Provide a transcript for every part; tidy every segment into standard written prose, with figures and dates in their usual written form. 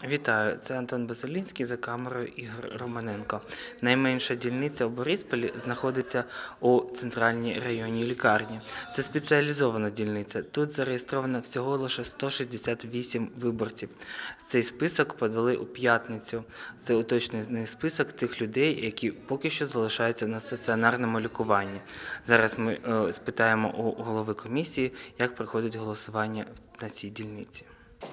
Вітаю, це Антон Базилінський, за камерою Ігор Романенко. Найменша дільниця у Борисполі знаходиться у центральній районній лікарні. Це спеціалізована дільниця. Тут зареєстровано всього лише 168 виборців. Цей список подали у п'ятницю. Це уточнений список тих людей, які поки що залишаються на стаціонарному лікуванні. Зараз ми спитаємо у голови комісії, як проходить голосування на цій дільниці.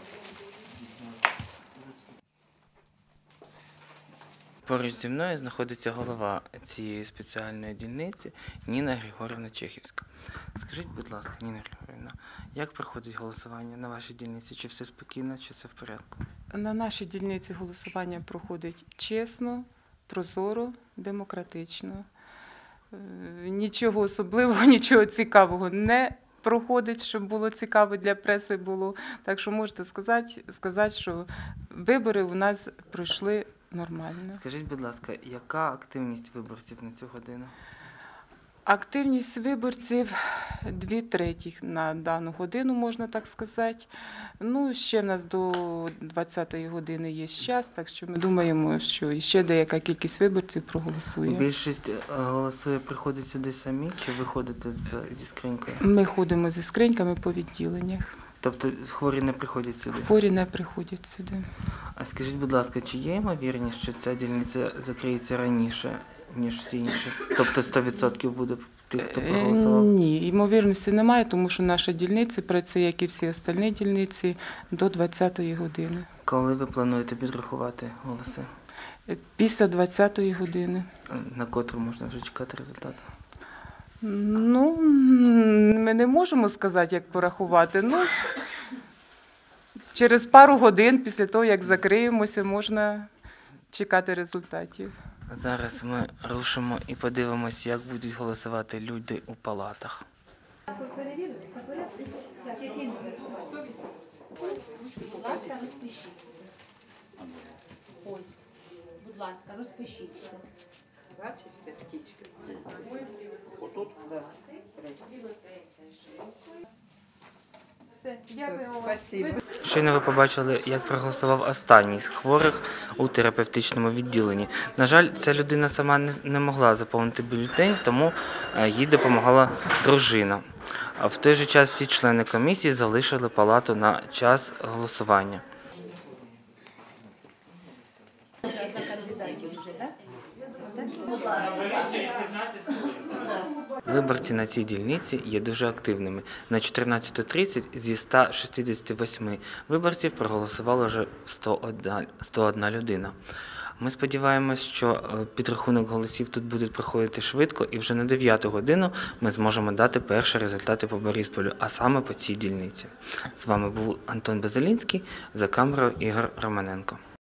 Поруч зі мною знаходиться голова цієї спеціальної дільниці Ніна Григорівна Чехівська. Скажіть, будь ласка, Ніна Григорівна, як проходить голосування на вашій дільниці? Чи все спокійно, чи все в порядку? На нашій дільниці голосування проходить чесно, прозоро, демократично. Нічого особливого, нічого цікавого не проходить, щоб було цікаво для преси було. Так що можете сказати, що вибори у нас пройшли нормально. Скажіть, будь ласка, яка активність виборців на цю годину? Активність виборців 2/3 на дану годину, можна так сказати. Ще в нас до 20-ї години є час, так що ми думаємо, що ще деяка кількість виборців проголосує. Більшість голосує, приходить сюди самі, чи ви ходите зі скринькою? Ми ходимо зі скриньками по відділеннях. Тобто хворі не приходять сюди? Хворі не приходять сюди. А скажіть, будь ласка, чи є ймовірність, що ця дільниця закриється раніше, ніж всі інші? Тобто 100% буде тих, хто проголосував? Ні, ймовірності немає, тому що наша дільниця працює, як і всі остальні дільниці, до 20-ї години. Коли ви плануєте підрахувати голоси? Після 20-ї години. На котру можна вже чекати результати? Ми не можемо сказати, як порахувати. Через пару годин після того, як закриємося, можна чекати результатів. Зараз ми рушимо і подивимось, як будуть голосувати люди у палатах. Перевірили, все в порядку? Так, яким? 100%. Будь ласка, розпишіться. Ось, будь ласка, розпишіться. Бачите, птічки? Ось і виходить з палати. Він остається широкою. Все, дякуємо вам. Щойно ви побачили, як проголосував останній з хворих у терапевтичному відділенні. На жаль, ця людина сама не могла заповнити бюлетень, тому їй допомагала дружина. В той же час всі члени комісії залишили палату на час голосування. Виборці на цій дільниці є дуже активними. На 14:30 зі 168 виборців проголосувала вже 101 людина. Ми сподіваємось, що підрахунок голосів тут буде проходити швидко, і вже на 9 годину ми зможемо дати перші результати по Борисполю, а саме по цій дільниці. З вами був Антон Базилінський, за камерою Ігор Романенко.